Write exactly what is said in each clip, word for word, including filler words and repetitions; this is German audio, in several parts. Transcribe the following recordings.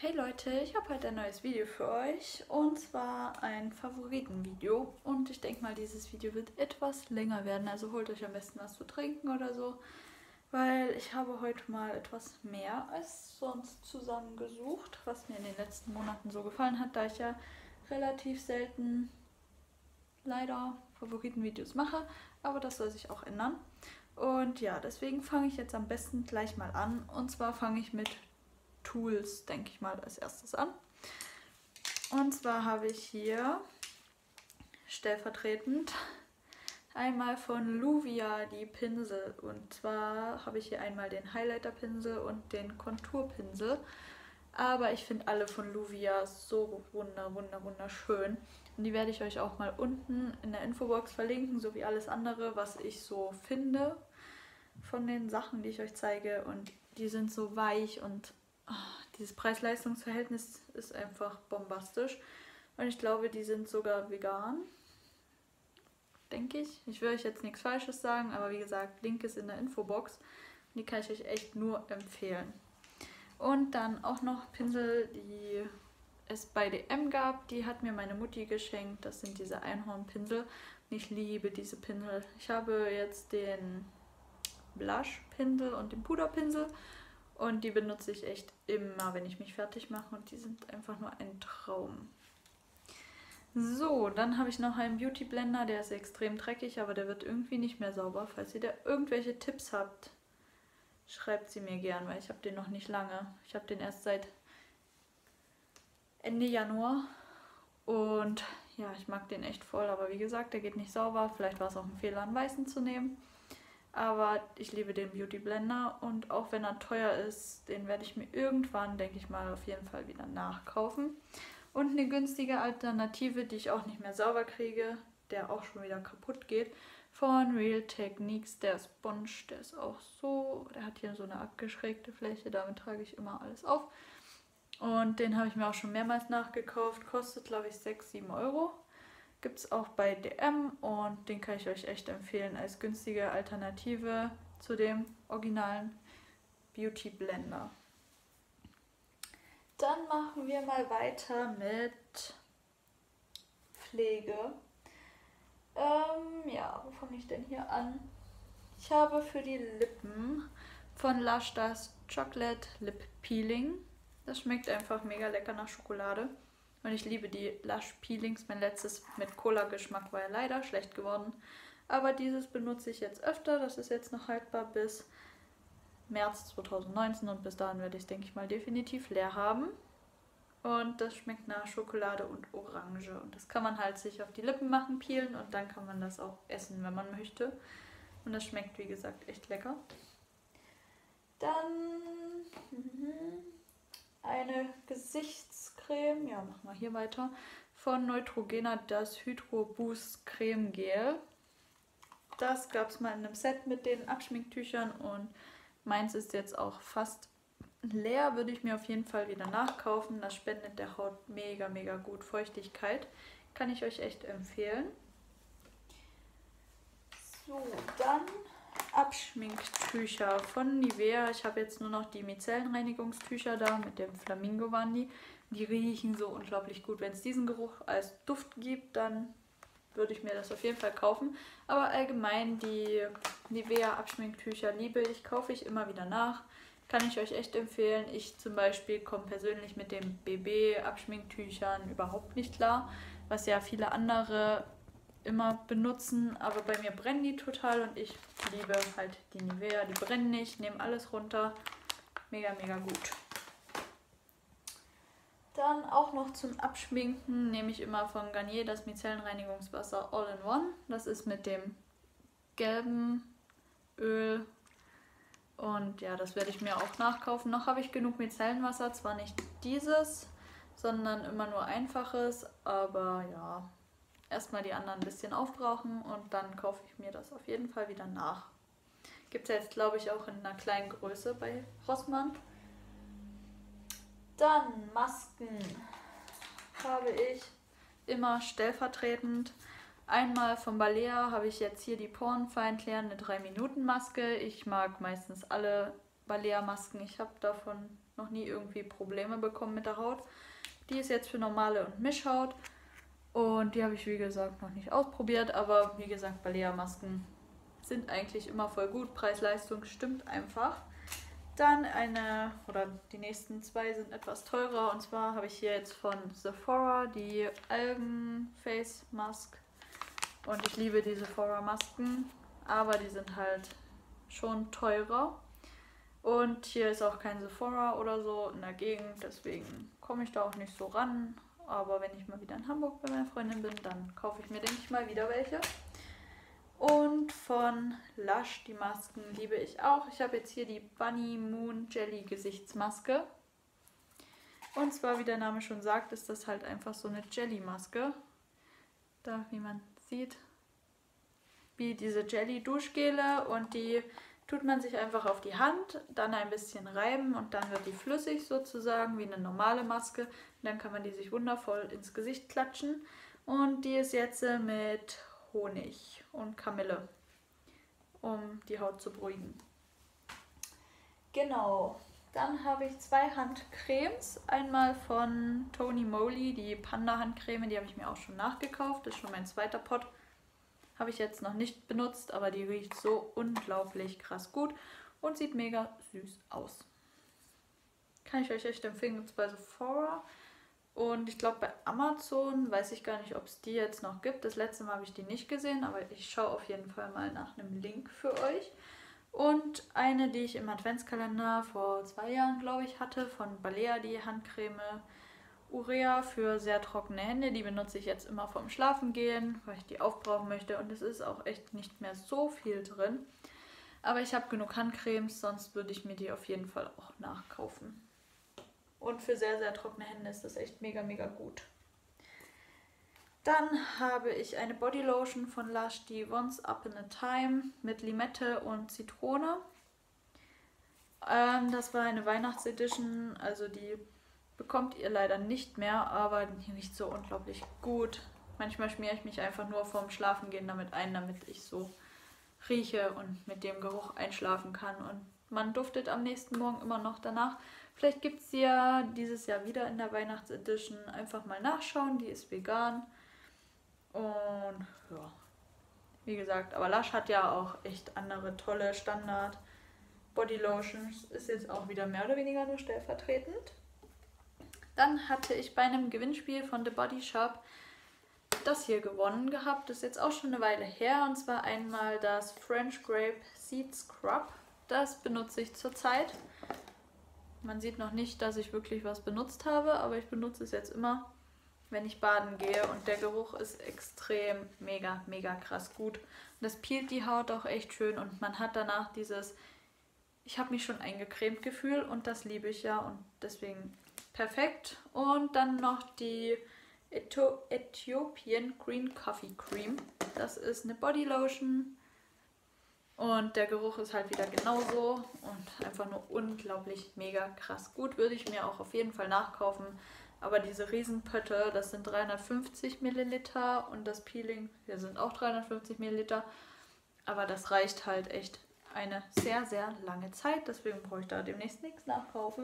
Hey Leute, ich habe heute ein neues Video für euch und zwar ein Favoritenvideo und ich denke mal, dieses Video wird etwas länger werden, also holt euch am besten was zu trinken oder so, weil ich habe heute mal etwas mehr als sonst zusammengesucht, was mir in den letzten Monaten so gefallen hat, da ich ja relativ selten leider Favoritenvideos mache, aber das soll sich auch ändern. Und ja, deswegen fange ich jetzt am besten gleich mal an und zwar fange ich mit Tools, denke ich mal, als erstes an. Und zwar habe ich hier stellvertretend einmal von Luvia die Pinsel. Und zwar habe ich hier einmal den Highlighter-Pinsel und den Konturpinsel. Aber ich finde alle von Luvia so wunder, wunder, wunderschön. Und die werde ich euch auch mal unten in der Infobox verlinken, so wie alles andere, was ich so finde von den Sachen, die ich euch zeige. Und die sind so weich und dieses Preis-Leistungs-Verhältnis ist einfach bombastisch. Und ich glaube, die sind sogar vegan. Denke ich. Ich will euch jetzt nichts Falsches sagen, aber wie gesagt, Link ist in der Infobox. Die kann ich euch echt nur empfehlen. Und dann auch noch Pinsel, die es bei D M gab. Die hat mir meine Mutti geschenkt. Das sind diese Einhornpinsel. Und ich liebe diese Pinsel. Ich habe jetzt den Blush-Pinsel und den Puderpinsel. Und die benutze ich echt immer, wenn ich mich fertig mache. Und die sind einfach nur ein Traum. So, dann habe ich noch einen Beauty Blender. Der ist extrem dreckig, aber der wird irgendwie nicht mehr sauber. Falls ihr da irgendwelche Tipps habt, schreibt sie mir gern, weil ich habe den noch nicht lange. Ich habe den erst seit Ende Januar. Und ja, ich mag den echt voll. Aber wie gesagt, der geht nicht sauber. Vielleicht war es auch ein Fehler, einen weißen zu nehmen. Aber ich liebe den Beauty Blender und auch wenn er teuer ist, den werde ich mir irgendwann, denke ich mal, auf jeden Fall wieder nachkaufen. Und eine günstige Alternative, die ich auch nicht mehr sauber kriege, der auch schon wieder kaputt geht, von Real Techniques, der Sponge, der ist auch so, der hat hier so eine abgeschrägte Fläche, damit trage ich immer alles auf. Und den habe ich mir auch schon mehrmals nachgekauft, kostet glaube ich sechs, sieben Euro. Gibt es auch bei D M und den kann ich euch echt empfehlen als günstige Alternative zu dem originalen Beauty Blender. Dann machen wir mal weiter mit Pflege. Ähm, ja, wo fange ich denn hier an? Ich habe für die Lippen von Lush das Chocolate Lip Peeling. Das schmeckt einfach mega lecker nach Schokolade. Und ich liebe die Lush Peelings. Mein letztes mit Cola-Geschmack war ja leider schlecht geworden. Aber dieses benutze ich jetzt öfter. Das ist jetzt noch haltbar bis März zweitausendneunzehn. Und bis dahin werde ich es, denke ich mal, definitiv leer haben. Und das schmeckt nach Schokolade und Orange. Und das kann man halt sich auf die Lippen machen, peelen. Und dann kann man das auch essen, wenn man möchte. Und das schmeckt, wie gesagt, echt lecker. Dann eine Gesichtscreme, ja, machen wir hier weiter, von Neutrogena, das Hydro Boost Creme Gel. Das gab es mal in einem Set mit den Abschminktüchern und meins ist jetzt auch fast leer, würde ich mir auf jeden Fall wieder nachkaufen. Das spendet der Haut mega, mega gut Feuchtigkeit. Kann ich euch echt empfehlen. So, dann Abschminktücher von Nivea. Ich habe jetzt nur noch die Micellenreinigungstücher da, mit dem Flamingo waren die. Die riechen so unglaublich gut. Wenn es diesen Geruch als Duft gibt, dann würde ich mir das auf jeden Fall kaufen. Aber allgemein die Nivea Abschminktücher liebe ich, kaufe ich immer wieder nach. Kann ich euch echt empfehlen. Ich zum Beispiel komme persönlich mit den B B Abschminktüchern überhaupt nicht klar, was ja viele andere immer benutzen, aber bei mir brennen die total und ich liebe halt die Nivea, die brennen nicht, nehmen alles runter, mega, mega gut. Dann auch noch zum Abschminken nehme ich immer von Garnier das Micellenreinigungswasser All-in-One, das ist mit dem gelben Öl und ja, das werde ich mir auch nachkaufen. Noch habe ich genug Micellenwasser, zwar nicht dieses, sondern immer nur einfaches, aber ja, erstmal die anderen ein bisschen aufbrauchen und dann kaufe ich mir das auf jeden Fall wieder nach. Gibt es ja jetzt, glaube ich, auch in einer kleinen Größe bei Rossmann. Dann Masken habe ich immer stellvertretend. Einmal von Balea habe ich jetzt hier die Porenfeinklärende drei Minuten Maske. Ich mag meistens alle Balea Masken. Ich habe davon noch nie irgendwie Probleme bekommen mit der Haut. Die ist jetzt für normale und Mischhaut. Und die habe ich, wie gesagt, noch nicht ausprobiert. Aber wie gesagt, Balea-Masken sind eigentlich immer voll gut. Preis-Leistung stimmt einfach. Dann eine, oder die nächsten zwei sind etwas teurer. Und zwar habe ich hier jetzt von Sephora die Algen Face Mask. Und ich liebe die Sephora Masken. Aber die sind halt schon teurer. Und hier ist auch kein Sephora oder so in der Gegend. Deswegen komme ich da auch nicht so ran. Aber wenn ich mal wieder in Hamburg bei meiner Freundin bin, dann kaufe ich mir, denke ich mal, wieder welche. Und von Lush, die Masken liebe ich auch. Ich habe jetzt hier die Bunny Moon Jelly Gesichtsmaske. Und zwar, wie der Name schon sagt, ist das halt einfach so eine Jelly-Maske. Da, wie man sieht, wie diese Jelly-Duschgele. Und die tut man sich einfach auf die Hand, dann ein bisschen reiben und dann wird die flüssig sozusagen, wie eine normale Maske. Und dann kann man die sich wundervoll ins Gesicht klatschen. Und die ist jetzt mit Honig und Kamille, um die Haut zu beruhigen. Genau, dann habe ich zwei Handcremes. Einmal von Tony Moly, die Panda-Handcreme, die habe ich mir auch schon nachgekauft. Das ist schon mein zweiter Pot. Habe ich jetzt noch nicht benutzt, aber die riecht so unglaublich krass gut und sieht mega süß aus. Kann ich euch echt empfehlen, gibt es bei Sephora. Und ich glaube bei Amazon, weiß ich gar nicht, ob es die jetzt noch gibt. Das letzte Mal habe ich die nicht gesehen, aber ich schaue auf jeden Fall mal nach einem Link für euch. Und eine, die ich im Adventskalender vor zwei Jahren, glaube ich, hatte, von Balea, die Handcreme Urea für sehr trockene Hände. Die benutze ich jetzt immer vorm Schlafengehen, weil ich die aufbrauchen möchte. Und es ist auch echt nicht mehr so viel drin. Aber ich habe genug Handcremes, sonst würde ich mir die auf jeden Fall auch nachkaufen. Und für sehr, sehr trockene Hände ist das echt mega, mega gut. Dann habe ich eine Bodylotion von Lush, die Once Upon a Time mit Limette und Zitrone. Ähm, das war eine Weihnachtsedition, also die bekommt ihr leider nicht mehr, aber die riecht so unglaublich gut. Manchmal schmiere ich mich einfach nur vorm Schlafengehen damit ein, damit ich so rieche und mit dem Geruch einschlafen kann. Und man duftet am nächsten Morgen immer noch danach. Vielleicht gibt es sie ja dieses Jahr wieder in der Weihnachtsedition. Einfach mal nachschauen, die ist vegan. Und ja, wie gesagt, aber Lush hat ja auch echt andere tolle Standard Bodylotions. Ist jetzt auch wieder mehr oder weniger nur stellvertretend. Dann hatte ich bei einem Gewinnspiel von The Body Shop das hier gewonnen gehabt. Das ist jetzt auch schon eine Weile her. Und zwar einmal das French Grape Seed Scrub. Das benutze ich zurzeit. Man sieht noch nicht, dass ich wirklich was benutzt habe, aber ich benutze es jetzt immer, wenn ich baden gehe. Und der Geruch ist extrem, mega, mega krass gut. Und das peelt die Haut auch echt schön und man hat danach dieses, ich habe mich schon eingecremt Gefühl und das liebe ich ja und deswegen perfekt. Und dann noch die Ethiopian Green Coffee Cream. Das ist eine Bodylotion. Und der Geruch ist halt wieder genauso und einfach nur unglaublich mega krass gut. Würde ich mir auch auf jeden Fall nachkaufen. Aber diese Riesenpötte, das sind dreihundertfünfzig Milliliter und das Peeling, hier sind auch dreihundertfünfzig Milliliter. Aber das reicht halt echt eine sehr, sehr lange Zeit. Deswegen brauche ich da demnächst nichts nachkaufen.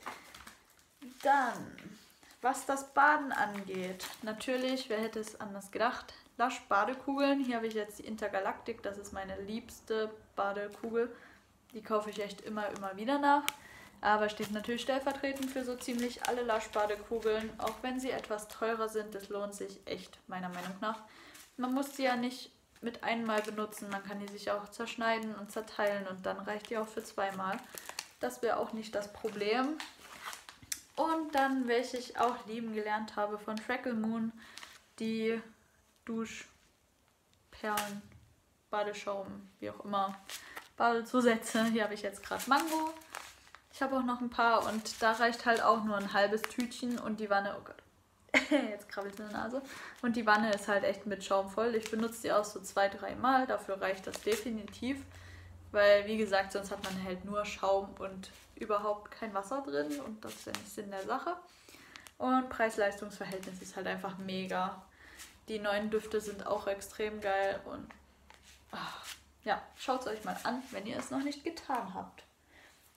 Dann, was das Baden angeht. Natürlich, wer hätte es anders gedacht, Lush Badekugeln. Hier habe ich jetzt die Intergalactic, das ist meine liebste Badekugel. Die kaufe ich echt immer, immer wieder nach. Aber steht natürlich stellvertretend für so ziemlich alle Lush Badekugeln. Auch wenn sie etwas teurer sind, das lohnt sich echt, meiner Meinung nach. Man muss sie ja nicht mit einmal benutzen, man kann die sich auch zerschneiden und zerteilen und dann reicht die auch für zweimal. Das wäre auch nicht das Problem. Und dann, welche ich auch lieben gelernt habe von Freckle Moon, die Duschperlen, Badeschaum, wie auch immer, Badezusätze. Hier habe ich jetzt gerade Mango. Ich habe auch noch ein paar und da reicht halt auch nur ein halbes Tütchen und die Wanne, oh Gott, jetzt krabbelt es in der Nase. Und die Wanne ist halt echt mit Schaum voll. Ich benutze die auch so zwei, drei Mal, dafür reicht das definitiv. Weil, wie gesagt, sonst hat man halt nur Schaum und überhaupt kein Wasser drin und das ist ja nicht Sinn der Sache. Und Preis-Leistungs-Verhältnis ist halt einfach mega. Die neuen Düfte sind auch extrem geil und ach, ja, schaut es euch mal an, wenn ihr es noch nicht getan habt.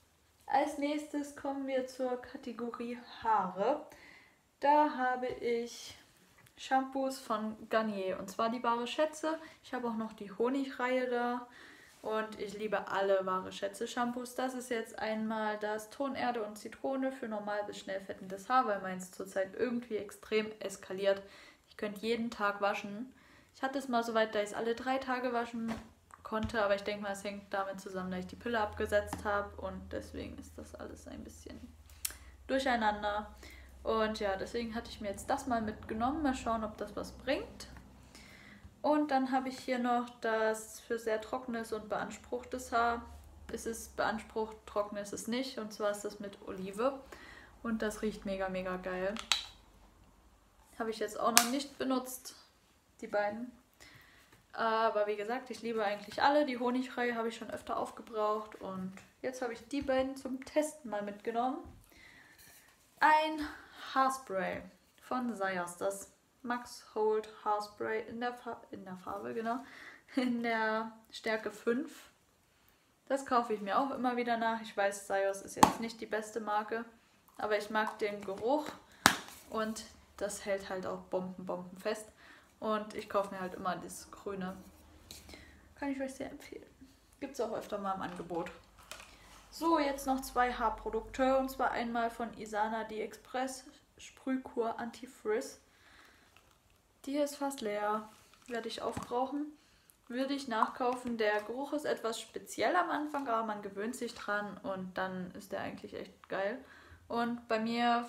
Als nächstes kommen wir zur Kategorie Haare. Da habe ich Shampoos von Garnier und zwar die wahre Schätze. Ich habe auch noch die Honigreihe da und ich liebe alle wahre Schätze Shampoos. Das ist jetzt einmal das Tonerde und Zitrone für normal bis schnell fettendes Haar, weil meins zurzeit irgendwie extrem eskaliert. Ich könnte jeden Tag waschen. Ich hatte es mal so weit, dass ich es alle drei Tage waschen konnte, aber ich denke mal, es hängt damit zusammen, dass ich die Pille abgesetzt habe und deswegen ist das alles ein bisschen durcheinander. Und ja, deswegen hatte ich mir jetzt das mal mitgenommen. Mal schauen, ob das was bringt. Und dann habe ich hier noch das für sehr trockenes und beanspruchtes Haar. Es ist beansprucht, trocken ist es nicht. Und zwar ist das mit Olive. Und das riecht mega, mega geil. Habe ich jetzt auch noch nicht benutzt, die beiden. Aber wie gesagt, ich liebe eigentlich alle. Die Honigreihe habe ich schon öfter aufgebraucht. Und jetzt habe ich die beiden zum Testen mal mitgenommen. Ein Haarspray von Sayers, das Max Hold Haarspray in der, Fa in der Farbe, genau, in der Stärke fünf. Das kaufe ich mir auch immer wieder nach. Ich weiß, Sayers ist jetzt nicht die beste Marke, aber ich mag den Geruch und das hält halt auch Bomben, Bomben fest. Und ich kaufe mir halt immer das Grüne. Kann ich euch sehr empfehlen. Gibt es auch öfter mal im Angebot. So, jetzt noch zwei Haarprodukte und zwar einmal von Isana die Express Sprühkur Anti-Frizz. Die ist fast leer, werde ich aufbrauchen. Würde ich nachkaufen. Der Geruch ist etwas speziell am Anfang, aber man gewöhnt sich dran und dann ist der eigentlich echt geil. Und bei mir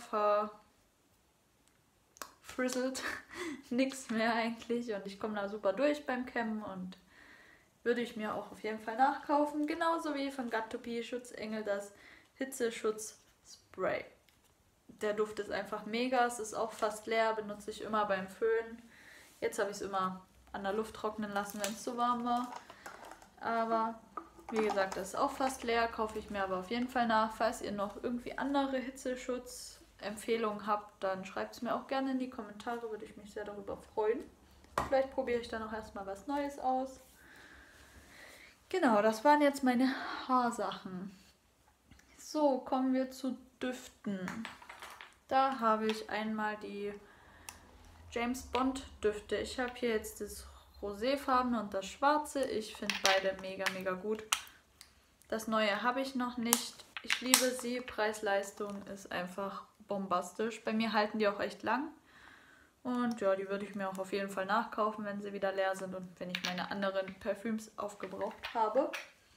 verfrizzelt nichts mehr eigentlich und ich komme da super durch beim Kämmen und würde ich mir auch auf jeden Fall nachkaufen. Genauso wie von Got2b Schutzengel das Hitzeschutzspray. Der Duft ist einfach mega. Es ist auch fast leer. Benutze ich immer beim Föhnen. Jetzt habe ich es immer an der Luft trocknen lassen, wenn es zu warm war. Aber wie gesagt, das ist auch fast leer. Kaufe ich mir aber auf jeden Fall nach. Falls ihr noch irgendwie andere Hitzeschutzempfehlungen habt, dann schreibt es mir auch gerne in die Kommentare. Würde ich mich sehr darüber freuen. Vielleicht probiere ich dann auch erstmal was Neues aus. Genau, das waren jetzt meine Haarsachen. So, kommen wir zu Düften. Da habe ich einmal die James Bond Düfte. Ich habe hier jetzt das Roséfarbene und das Schwarze. Ich finde beide mega, mega gut. Das Neue habe ich noch nicht. Ich liebe sie. Preis-Leistung ist einfach bombastisch. Bei mir halten die auch echt lang. Und ja, die würde ich mir auch auf jeden Fall nachkaufen, wenn sie wieder leer sind und wenn ich meine anderen Parfüms aufgebraucht habe.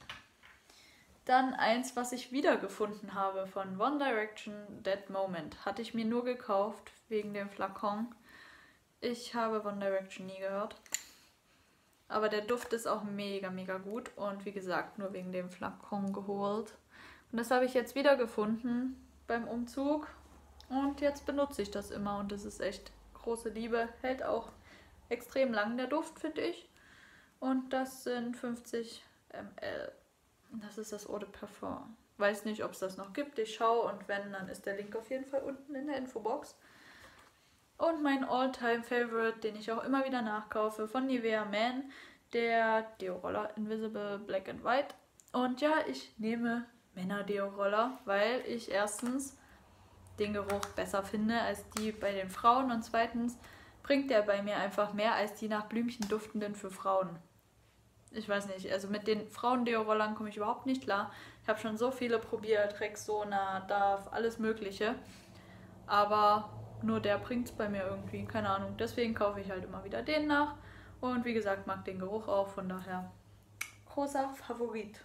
Dann eins, was ich wiedergefunden habe von One Direction, That Moment. Hatte ich mir nur gekauft wegen dem Flakon. Ich habe One Direction nie gehört. Aber der Duft ist auch mega, mega gut. Und wie gesagt, nur wegen dem Flakon geholt. Und das habe ich jetzt wiedergefunden beim Umzug. Und jetzt benutze ich das immer und das ist echt große Liebe. Hält auch extrem lang der Duft, finde ich. Und das sind fünfzig Milliliter. Das ist das Eau de Parfum. Weiß nicht, ob es das noch gibt. Ich schaue und wenn, dann ist der Link auf jeden Fall unten in der Infobox. Und mein All-Time-Favorite, den ich auch immer wieder nachkaufe, von Nivea Man, der Deo-Roller Invisible Black and White. Und ja, ich nehme Männer-Deo-Roller, weil ich erstens den Geruch besser finde als die bei den Frauen und zweitens bringt der bei mir einfach mehr als die nach Blümchen duftenden für Frauen. Ich weiß nicht, also mit den Frauen-Deo-Rollern komme ich überhaupt nicht klar. Ich habe schon so viele probiert, Rexona, Dove, alles mögliche. Aber nur der bringt es bei mir irgendwie, keine Ahnung. Deswegen kaufe ich halt immer wieder den nach. Und wie gesagt, mag den Geruch auch, von daher großer Favorit.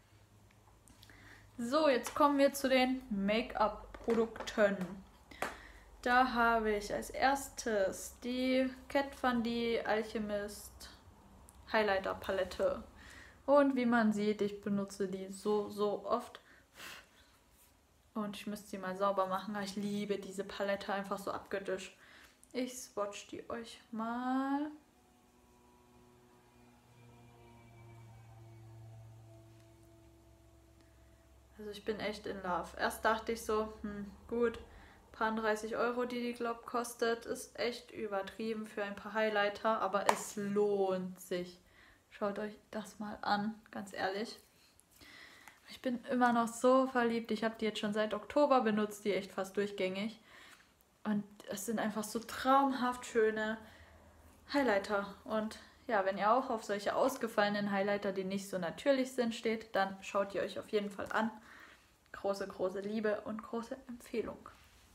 So, jetzt kommen wir zu den Make-up-Produkten. Da habe ich als erstes die Kat Von D Alchemist Highlighter Palette. Und wie man sieht, ich benutze die so, so oft. Und ich müsste sie mal sauber machen. Aber ich liebe diese Palette einfach so abgedischt. Ich swatch die euch mal. Also ich bin echt in Love. Erst dachte ich so, hm, gut, paar dreißig Euro, die die, glaube ich, kostet, ist echt übertrieben für ein paar Highlighter, aber es lohnt sich. Schaut euch das mal an, ganz ehrlich. Ich bin immer noch so verliebt. Ich habe die jetzt schon seit Oktober benutzt, die echt fast durchgängig. Und es sind einfach so traumhaft schöne Highlighter. Und ja, wenn ihr auch auf solche ausgefallenen Highlighter, die nicht so natürlich sind, steht, dann schaut ihr euch auf jeden Fall an. Große, große Liebe und große Empfehlung.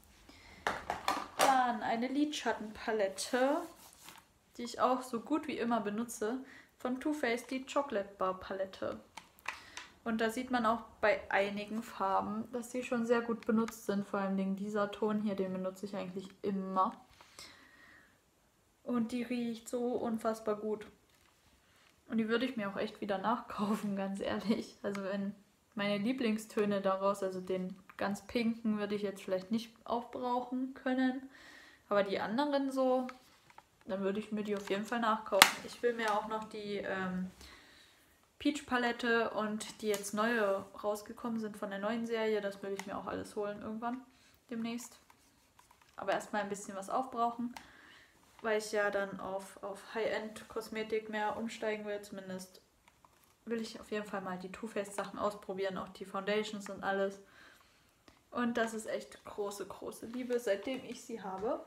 Dann eine Lidschattenpalette, die ich auch so gut wie immer benutze, von Too Faced, die Chocolate Bar Palette. Und da sieht man auch bei einigen Farben, dass sie schon sehr gut benutzt sind. Vor allem dieser Ton hier, den benutze ich eigentlich immer. Und die riecht so unfassbar gut. Und die würde ich mir auch echt wieder nachkaufen, ganz ehrlich. Also wenn meine Lieblingstöne daraus, also den ganz pinken, würde ich jetzt vielleicht nicht aufbrauchen können. Aber die anderen so, dann würde ich mir die auf jeden Fall nachkaufen. Ich will mir auch noch die ähm, Peach Palette und die jetzt neue rausgekommen sind von der neuen Serie, das will ich mir auch alles holen irgendwann demnächst. Aber erstmal ein bisschen was aufbrauchen, weil ich ja dann auf, auf High-End-Kosmetik mehr umsteigen will. Zumindest will ich auf jeden Fall mal die Too Faced Sachen ausprobieren, auch die Foundations und alles. Und das ist echt große, große Liebe, seitdem ich sie habe.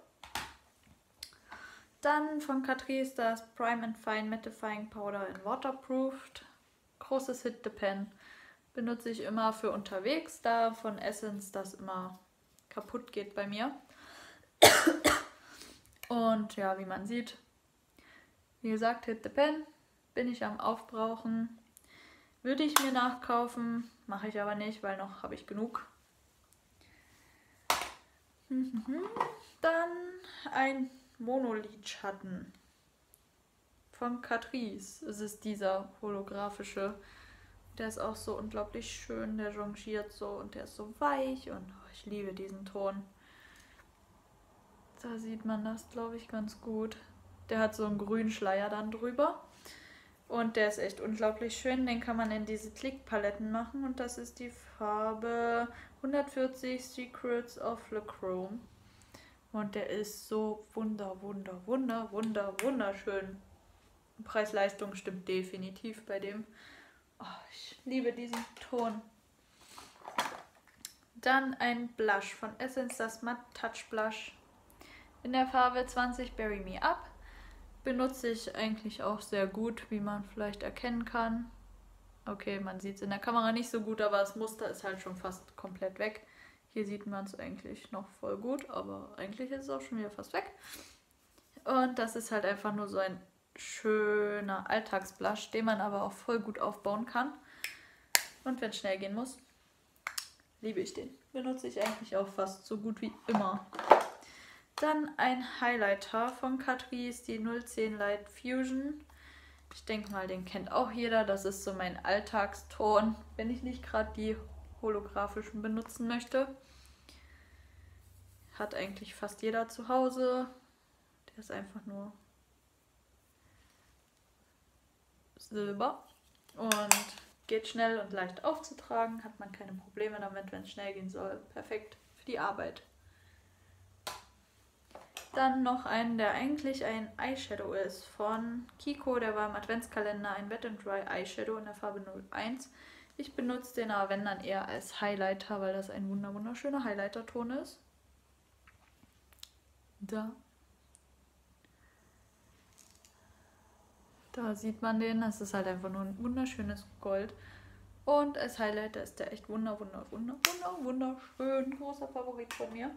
Dann von Catrice das Prime and Fine Mattifying Powder in Waterproofed. Großes Hit the Pen. Benutze ich immer für unterwegs, da von Essence das immer kaputt geht bei mir. Und ja, wie man sieht, wie gesagt, Hit the Pen. Bin ich am Aufbrauchen. Würde ich mir nachkaufen, mache ich aber nicht, weil noch habe ich genug. Dann ein Monolidschatten von Catrice. Es ist dieser holographische. Der ist auch so unglaublich schön. Der jongiert so und der ist so weich. Und oh, ich liebe diesen Ton. Da sieht man das, glaube ich, ganz gut. Der hat so einen grünen Schleier dann drüber. Und der ist echt unglaublich schön. Den kann man in diese Klickpaletten machen. Und das ist die Farbe hundertvierzig Secrets of Le Chrome. Und der ist so wunder, wunder, wunder, wunder, wunderschön. Preis-Leistung stimmt definitiv bei dem. Oh, ich liebe diesen Ton. Dann ein Blush von Essence, das Matte Touch Blush. In der Farbe zwanzig Bury Me Up. Benutze ich eigentlich auch sehr gut, wie man vielleicht erkennen kann. Okay, man sieht es in der Kamera nicht so gut, aber das Muster ist halt schon fast komplett weg. Hier sieht man es eigentlich noch voll gut, aber eigentlich ist es auch schon wieder fast weg. Und das ist halt einfach nur so ein schöner Alltagsblush, den man aber auch voll gut aufbauen kann. Und wenn es schnell gehen muss, liebe ich den. Benutze ich eigentlich auch fast so gut wie immer. Dann ein Highlighter von Catrice, die null zehn Light Fusion. Ich denke mal, den kennt auch jeder. Das ist so mein Alltagston, wenn ich nicht gerade die holographischen benutzen möchte. Hat eigentlich fast jeder zu Hause. Der ist einfach nur Silber und geht schnell und leicht aufzutragen. Hat man keine Probleme damit, wenn es schnell gehen soll. Perfekt für die Arbeit. Dann noch einen, der eigentlich ein Eyeshadow ist, von Kiko. Der war im Adventskalender ein Wet and Dry Eyeshadow in der Farbe null eins. Ich benutze den aber wenn dann eher als Highlighter, weil das ein wunder wunderschöner Highlighter-Ton ist. Da. Da sieht man den. Das ist halt einfach nur ein wunderschönes Gold. Und als Highlighter ist der echt wunder, wunder, wunder, wunder, wunderschön. Großer Favorit von mir.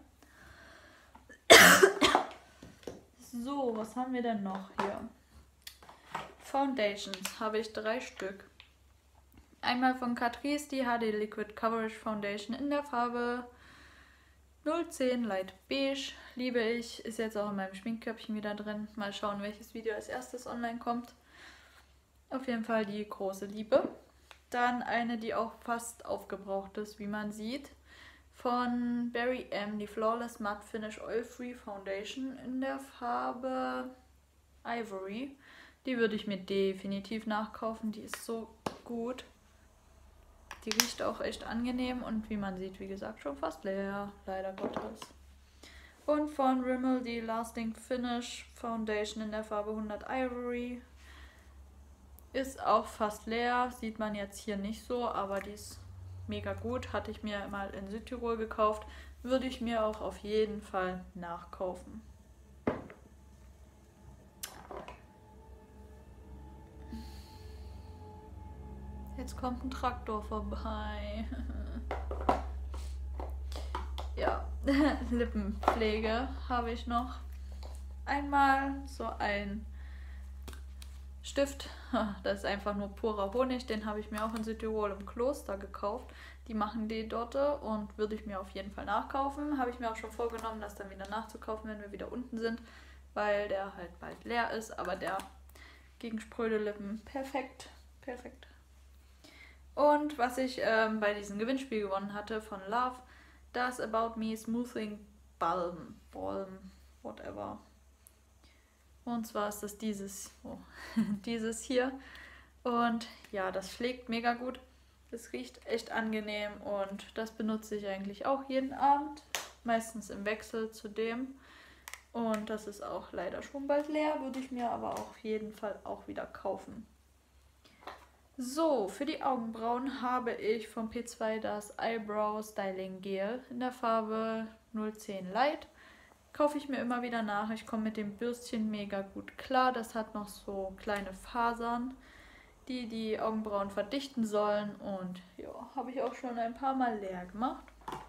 So, was haben wir denn noch hier? Foundations habe ich drei Stück. Einmal von Catrice die H D Liquid Coverage Foundation in der Farbe null zehn Light Beige. Liebe ich. Ist jetzt auch in meinem Schminkköpfchen wieder drin. Mal schauen, welches Video als erstes online kommt. Auf jeden Fall die große Liebe. Dann eine, die auch fast aufgebraucht ist, wie man sieht. Von Barry M, die Flawless Matte Finish Oil Free Foundation in der Farbe Ivory. Die würde ich mir definitiv nachkaufen. Die ist so gut. Die riecht auch echt angenehm und wie man sieht, wie gesagt, schon fast leer, leider Gottes. Und von Rimmel die Lasting Finish Foundation in der Farbe hundert Ivory. Ist auch fast leer, sieht man jetzt hier nicht so, aber die ist mega gut. Hatte ich mir mal in Südtirol gekauft. Würde ich mir auch auf jeden Fall nachkaufen. Jetzt kommt ein Traktor vorbei. Ja, Lippenpflege habe ich noch. Einmal so ein Stift, das ist einfach nur purer Honig, den habe ich mir auch in Südtirol im Kloster gekauft. Die machen die dort und würde ich mir auf jeden Fall nachkaufen. Habe ich mir auch schon vorgenommen, das dann wieder nachzukaufen, wenn wir wieder unten sind, weil der halt bald leer ist, aber der gegen spröde Lippen perfekt, perfekt. Und was ich ähm, bei diesem Gewinnspiel gewonnen hatte von Love, das About Me Smoothing Balm, Balm, whatever. Und zwar ist das dieses, oh, dieses hier. Und ja, das pflegt mega gut. Das riecht echt angenehm und das benutze ich eigentlich auch jeden Abend. Meistens im Wechsel zu dem. Und das ist auch leider schon bald leer, würde ich mir aber auf jeden Fall auch wieder kaufen. So, für die Augenbrauen habe ich vom P zwei das Eyebrow Styling Gel in der Farbe null zehn Light. Kaufe ich mir immer wieder nach. Ich komme mit dem Bürstchen mega gut klar. Das hat noch so kleine Fasern, die die Augenbrauen verdichten sollen. Und ja, habe ich auch schon ein paar Mal leer gemacht.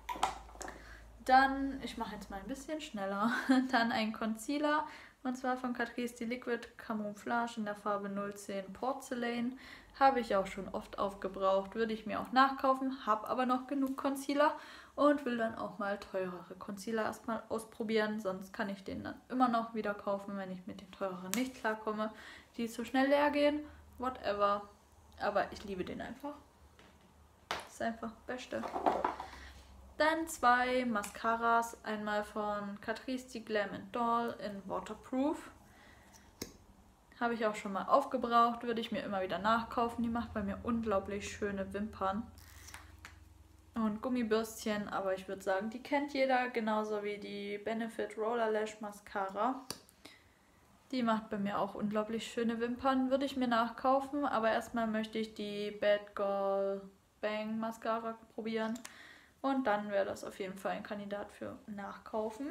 Dann, ich mache jetzt mal ein bisschen schneller, dann ein Concealer. Und zwar von Catrice die Liquid Camouflage in der Farbe null zehn Porcelain. Habe ich auch schon oft aufgebraucht, würde ich mir auch nachkaufen, habe aber noch genug Concealer und will dann auch mal teurere Concealer erstmal ausprobieren. Sonst kann ich den dann immer noch wieder kaufen, wenn ich mit den teureren nicht klarkomme, die zu schnell leer gehen, whatever. Aber ich liebe den einfach. Das ist einfach das Beste. Dann zwei Mascaras, einmal von Catrice die Glam and Doll in Waterproof. Habe ich auch schon mal aufgebraucht, würde ich mir immer wieder nachkaufen. Die macht bei mir unglaublich schöne Wimpern. Und Gummibürstchen, aber ich würde sagen, die kennt jeder, genauso wie die Benefit Roller Lash Mascara. Die macht bei mir auch unglaublich schöne Wimpern, würde ich mir nachkaufen. Aber erstmal möchte ich die Bad Girl Bang Mascara probieren. Und dann wäre das auf jeden Fall ein Kandidat für Nachkaufen.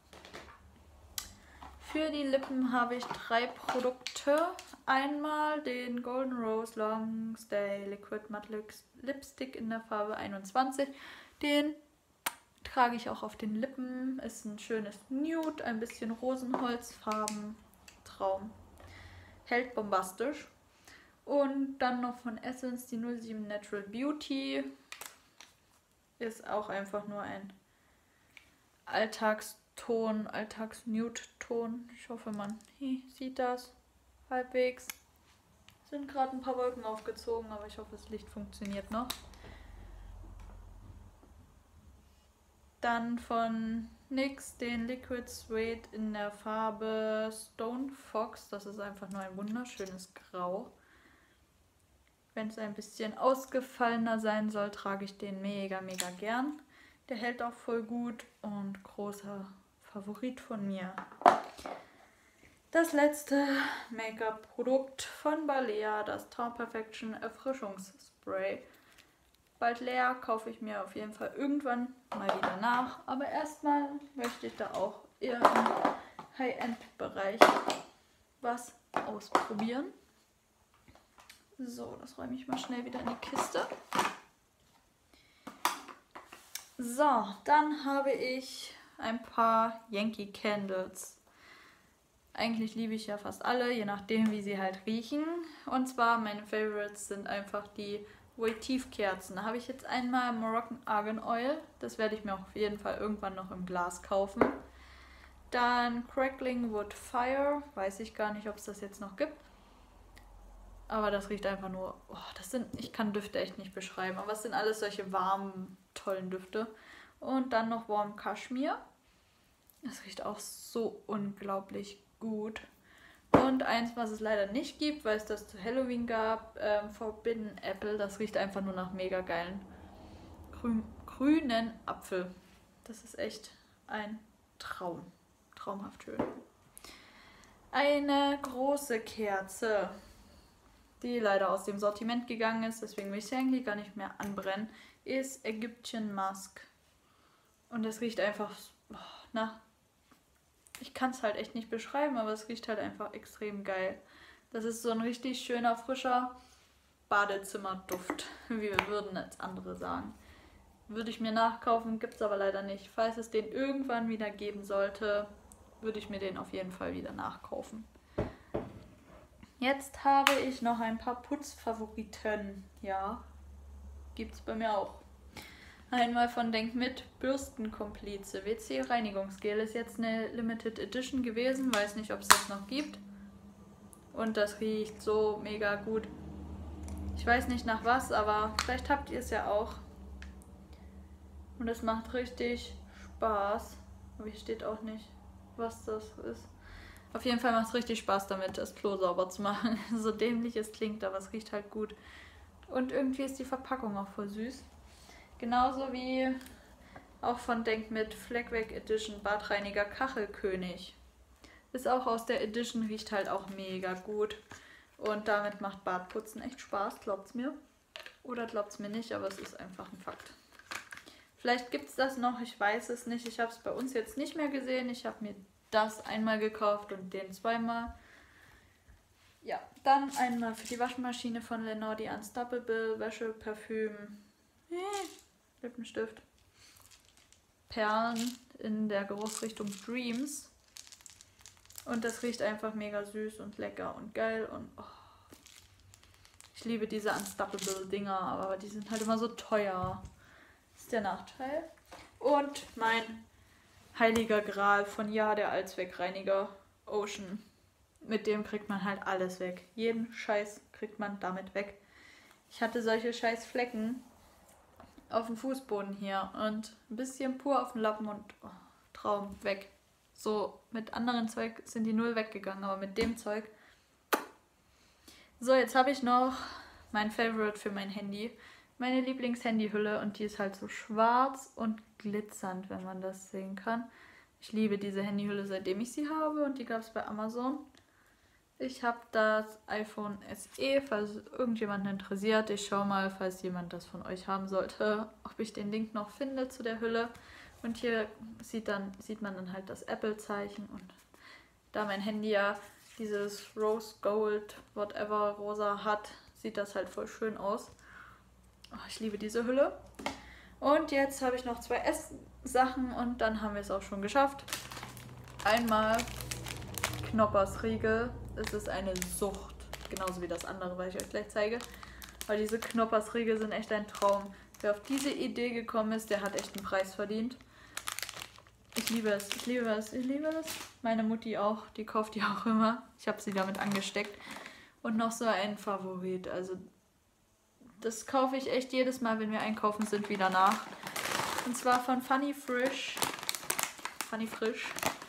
Für die Lippen habe ich drei Produkte. Einmal den Golden Rose Long Stay Liquid Matte Lipstick in der Farbe einundzwanzig. Den trage ich auch auf den Lippen. Ist ein schönes Nude, ein bisschen Rosenholzfarben. Traum. Hält bombastisch. Und dann noch von Essence die null sieben Natural Beauty. Ist auch einfach nur ein Alltagston, Alltags-Nude-Ton. Ich hoffe, man hi, sieht das halbwegs. Sind gerade ein paar Wolken aufgezogen, aber ich hoffe, das Licht funktioniert noch. Dann von N Y X den Liquid Suede in der Farbe Stone Fox. Das ist einfach nur ein wunderschönes Grau. Wenn es ein bisschen ausgefallener sein soll, trage ich den mega, mega gern. Der hält auch voll gut und großer Favorit von mir. Das letzte Make-up-Produkt von Balea, das Town Perfection Erfrischungsspray. Bald leer, kaufe ich mir auf jeden Fall irgendwann mal wieder nach. Aber erstmal möchte ich da auch eher im High-End-Bereich was ausprobieren. So, das räume ich mal schnell wieder in die Kiste. So, dann habe ich ein paar Yankee Candles. Eigentlich liebe ich ja fast alle, je nachdem wie sie halt riechen. Und zwar meine Favorites sind einfach die Votive-Kerzen. Da habe ich jetzt einmal Moroccan Argan Oil. Das werde ich mir auf jeden Fall irgendwann noch im Glas kaufen. Dann Crackling Wood Fire. Weiß ich gar nicht, ob es das jetzt noch gibt. Aber das riecht einfach nur, oh, das sind, ich kann Düfte echt nicht beschreiben, aber es sind alles solche warmen, tollen Düfte. Und dann noch Warm Kashmir. Das riecht auch so unglaublich gut. Und eins, was es leider nicht gibt, weil es das zu Halloween gab, ähm, Forbidden Apple. Das riecht einfach nur nach mega geilen grün, grünen Apfel. Das ist echt ein Traum. Traumhaft schön. Eine große Kerze, die leider aus dem Sortiment gegangen ist, deswegen will ich sie eigentlich gar nicht mehr anbrennen. ist Egyptian Musk. Und das riecht einfach, oh, na, ich kann es halt echt nicht beschreiben, aber es riecht halt einfach extrem geil. Das ist so ein richtig schöner, frischer Badezimmerduft, wie wir würden als andere sagen. Würde ich mir nachkaufen, gibt es aber leider nicht. Falls es den irgendwann wieder geben sollte, würde ich mir den auf jeden Fall wieder nachkaufen. Jetzt habe ich noch ein paar Putzfavoriten. Ja, gibt es bei mir auch. Einmal von Denk mit Bürstenkomplize. W C Reinigungsgel ist jetzt eine Limited Edition gewesen. Weiß nicht, ob es das noch gibt. Und das riecht so mega gut. Ich weiß nicht nach was, aber vielleicht habt ihr es ja auch. Und es macht richtig Spaß. Aber hier steht auch nicht, was das ist. Auf jeden Fall macht es richtig Spaß damit, das Klo sauber zu machen. So dämlich es klingt, aber es riecht halt gut. Und irgendwie ist die Verpackung auch voll süß. Genauso wie auch von Denk mit Fleckwerk Edition Badreiniger Kachelkönig. Ist auch aus der Edition, riecht halt auch mega gut. Und damit macht Badputzen echt Spaß, glaubt's mir. Oder glaubt's mir nicht, aber es ist einfach ein Fakt. Vielleicht gibt es das noch, ich weiß es nicht. Ich habe es bei uns jetzt nicht mehr gesehen. Ich habe mir das einmal gekauft und den zweimal. Ja, dann einmal für die Waschmaschine von Lenor die Unstoppable Wäsche, Parfüm, äh, Lippenstift, Perlen in der Geruchsrichtung Dreams. Und das riecht einfach mega süß und lecker und geil. Und oh, ich liebe diese Unstoppable Dinger, aber die sind halt immer so teuer. Das ist der Nachteil. Und mein heiliger Gral von Ja, der Allzweckreiniger Ocean. Mit dem kriegt man halt alles weg. Jeden Scheiß kriegt man damit weg. Ich hatte solche scheiß Flecken auf dem Fußboden hier und ein bisschen pur auf dem Lappen und oh, Traum weg. So, mit anderen Zeug sind die null weggegangen, aber mit dem Zeug. So, jetzt habe ich noch mein Favorite für mein Handy. Meine Lieblings-Handyhülle und die ist halt so schwarz und glitzernd, wenn man das sehen kann. Ich liebe diese Handyhülle, seitdem ich sie habe und die gab es bei Amazon. Ich habe das iPhone S E, falls irgendjemanden interessiert. Ich schaue mal, falls jemand das von euch haben sollte, ob ich den Link noch finde zu der Hülle. Und hier sieht, dann, sieht man dann halt das Apple-Zeichen. Und da mein Handy ja dieses Rose Gold, whatever, rosa hat, sieht das halt voll schön aus. Oh, ich liebe diese Hülle. Und jetzt habe ich noch zwei Esssachen und dann haben wir es auch schon geschafft. Einmal Knoppers Riegel. Es ist eine Sucht. Genauso wie das andere, was ich euch gleich zeige. Weil diese Knoppers Riegel sind echt ein Traum. Wer auf diese Idee gekommen ist, der hat echt einen Preis verdient. Ich liebe es, ich liebe es, ich liebe es. Meine Mutti auch, die kauft die auch immer. Ich habe sie damit angesteckt. Und noch so ein Favorit. Also das kaufe ich echt jedes Mal, wenn wir einkaufen sind, wieder nach. Und zwar von Funny Frisch. Funny Frisch.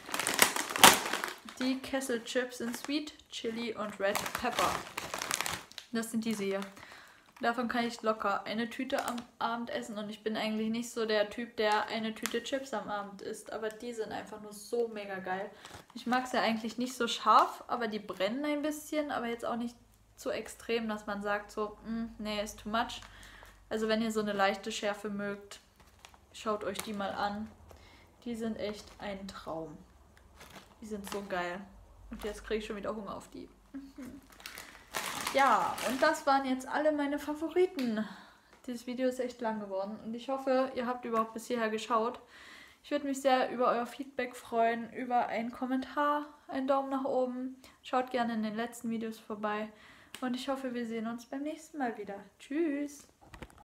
Die Kesselchips in Sweet Chili und Red Pepper. Das sind diese hier. Davon kann ich locker eine Tüte am Abend essen und ich bin eigentlich nicht so der Typ, der eine Tüte Chips am Abend isst, aber die sind einfach nur so mega geil. Ich mag sie ja eigentlich nicht so scharf, aber die brennen ein bisschen, aber jetzt auch nicht zu extrem, dass man sagt so, nee, ist too much. Also wenn ihr so eine leichte Schärfe mögt, schaut euch die mal an. Die sind echt ein Traum. Die sind so geil. Und jetzt kriege ich schon wieder Hunger auf die. Ja, und das waren jetzt alle meine Favoriten. Dieses Video ist echt lang geworden und ich hoffe, ihr habt überhaupt bis hierher geschaut. Ich würde mich sehr über euer Feedback freuen, über einen Kommentar, einen Daumen nach oben. Schaut gerne in den letzten Videos vorbei und ich hoffe, wir sehen uns beim nächsten Mal wieder. Tschüss!